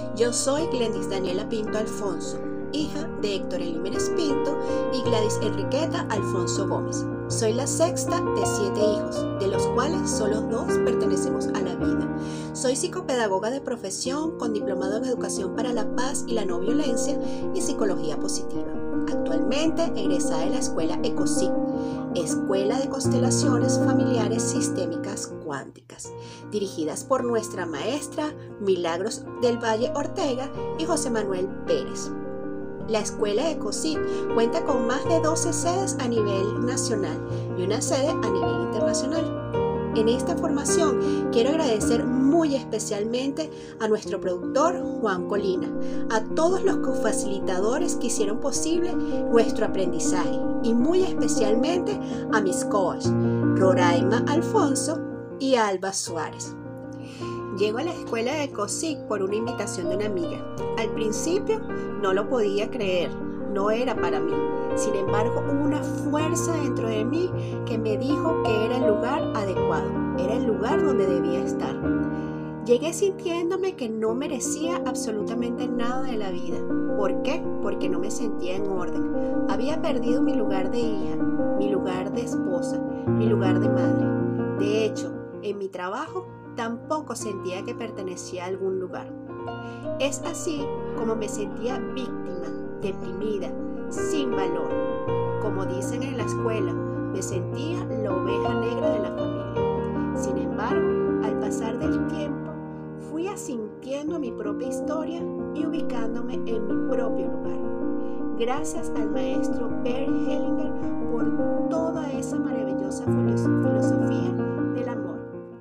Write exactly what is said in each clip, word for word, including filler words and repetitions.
Yo soy Glendis Daniela Pinto Alfonso, hija de Héctor Elímenes Pinto y Gladys Enriqueta Alfonso Gómez. Soy la sexta de siete hijos, de los cuales solo dos pertenecemos a la vida. Soy psicopedagoga de profesión con diplomado en Educación para la Paz y la No Violencia y Psicología Positiva. Actualmente egresada de la escuela ECOSIP, Escuela de Constelaciones Familiares Sistémicas Cuánticas, dirigidas por nuestra maestra Milagros del Valle Ortega y José Manuel Pérez. La escuela ECOSIP cuenta con más de doce sedes a nivel nacional y una sede a nivel internacional. En esta formación quiero agradecer muy especialmente a nuestro productor Juan Colina, a todos los cofacilitadores que hicieron posible nuestro aprendizaje y muy especialmente a mis coaches Roraima Alfonso y Alba Suárez. Llego a la escuela de ECOSIP por una invitación de una amiga. Al principio no lo podía creer, no era para mí. Sin embargo, hubo una fuerza dentro de mí que me dijo que era el lugar adecuado, era el lugar donde debía estar. Llegué sintiéndome que no merecía absolutamente nada de la vida. ¿Por qué? Porque no me sentía en orden. Había perdido mi lugar de hija, mi lugar de esposa, mi lugar de madre. De hecho, en mi trabajo tampoco sentía que pertenecía a algún lugar. Es así como me sentía víctima, deprimida, sin valor. Como dicen en la escuela, me sentía la oveja negra de la familia. Sin embargo, al pasar del tiempo, fui asintiendo mi propia historia y ubicándome en mi propio lugar. Gracias al maestro Bert Hellinger por toda esa maravillosa filosofía del amor.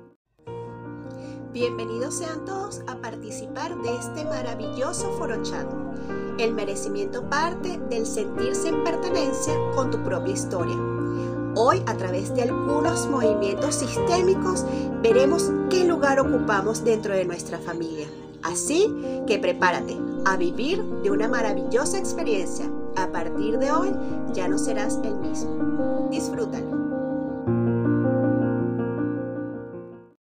Bienvenidos sean todos a participar de este maravilloso foro chat. El merecimiento parte del sentirse en pertenencia con tu propia historia. Hoy, a través de algunos movimientos sistémicos, veremos qué lugar ocupamos dentro de nuestra familia. Así que prepárate a vivir de una maravillosa experiencia. A partir de hoy, ya no serás el mismo. Disfrútalo.